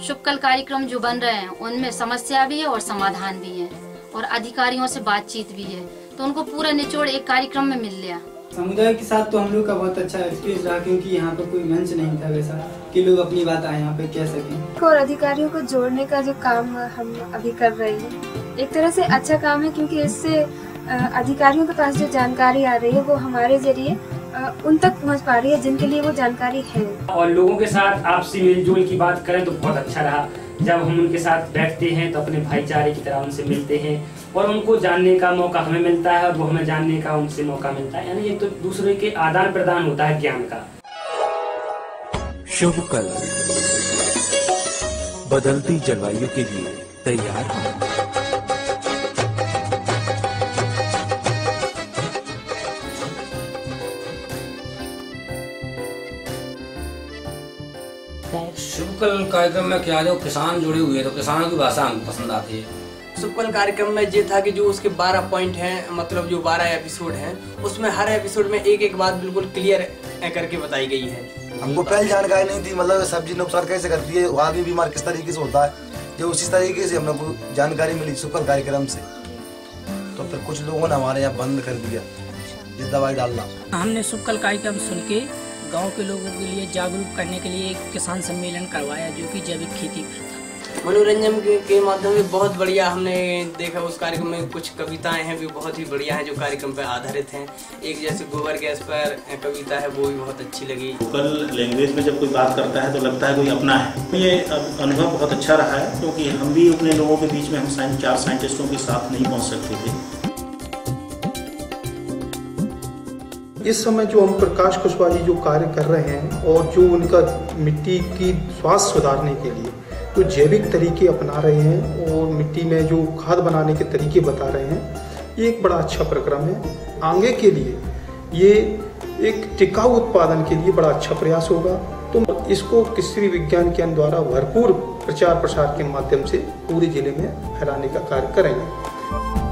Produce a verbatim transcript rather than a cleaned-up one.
शुभकल कार्यक्रम जो बन रहे हैं उनमें समस्या भी है और समाधान भी है और अधिकारियों से बातचीत भी है, तो उनको पूरा निचोड़ एक कार्यक्रम में मिल गया। समुदाय के साथ तो हम लोग का बहुत अच्छा एक्सपीरियंस रहा, क्योंकि यहाँ पर कोई मंच नहीं था वैसा कि लोग अपनी बात आए यहाँ पे कह सकें। और अधिकारियों को जोड़ने का जो काम हम अभी कर रहे हैं एक तरह से अच्छा काम है, क्योंकि इससे अधिकारियों के पास जो जानकारी आ रही है वो हमारे जरिए उन तक पहुंच पा रही है जिनके लिए वो जानकारी है। और लोगों के साथ आपसी मिलजुल की बात करें तो बहुत अच्छा रहा। जब हम उनके साथ बैठते हैं तो अपने भाईचारे की तरह उनसे मिलते हैं और उनको जानने का मौका हमें मिलता है और वो हमें जानने का उनसे मौका मिलता है, यानी एक तो दूसरे के आदान प्रदान होता है ज्ञान का। शुभकल बदलती जलवायु के लिए तैयार हो। शुभकल कार्यक्रम में क्या जो किसान जुड़े हुए तो किसानों की भाषा हमको पसंद आती है। शुभकल कार्यक्रम में ये था कि जो उसके बारह पॉइंट हैं, मतलब जो बारह एपिसोड हैं, उसमें हर एपिसोड में एक एक बात बिल्कुल क्लियर करके बताई गई है। हमको पहले जानकारी नहीं थी, मतलब सब्जी नुकसान कैसे करती है, आदमी बीमार किस तरीके से होता है, जो उसी तरीके से हम लोग को जानकारी मिली शुभकल कार्यक्रम से। तो फिर कुछ लोगों ने हमारे यहाँ बंद कर दिया ये दवाई डालना। हमने शुभकल कार्यक्रम सुन के गाँव के लोगों के लिए जागरूक करने के लिए एक किसान सम्मेलन करवाया जो कि जैविक खेती पर था। मनोरंजन के, के माध्यम से बहुत बढ़िया हमने देखा। उस कार्यक्रम में कुछ कविताएं हैं भी बहुत ही बढ़िया हैं जो कार्यक्रम पर आधारित हैं। एक जैसे गोबर गैस पर कविता है वो भी बहुत अच्छी लगी। लोकल लैंग्वेज में जब कोई बात करता है तो लगता है कोई अपना है। ये अनुभव बहुत अच्छा रहा है, क्योंकि हम भी अपने लोगों के बीच में हम चार साइंटिस्टों के साथ नहीं पहुँच सकते थे। इस समय जो हम प्रकाश कुशवाहा जी जो कार्य कर रहे हैं और जो उनका मिट्टी की स्वास्थ्य सुधारने के लिए जो जैविक तरीके अपना रहे हैं और मिट्टी में जो खाद बनाने के तरीके बता रहे हैं, ये एक बड़ा अच्छा कार्यक्रम है। आगे के लिए ये एक टिकाऊ उत्पादन के लिए बड़ा अच्छा प्रयास होगा। तो इसको कृषि विज्ञान केंद्र द्वारा भरपूर प्रचार प्रसार के माध्यम से पूरे जिले में फैलाने का कार्य करेंगे।